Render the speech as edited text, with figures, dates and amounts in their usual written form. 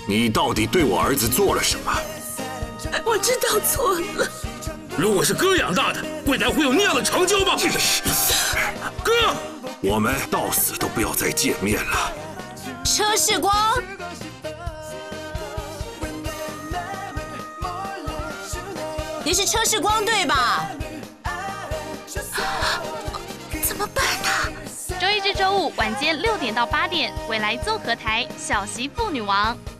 你到底对我儿子做了什么？ 我知道错了。 如果是哥养大的，未来会有那样的成就吗？哥， 我们到死都不要再见面了。 车世光，你是车世光对吧？怎么办呢？ 周一至周五晚间6点到8点，未来综合台《小媳妇女王》。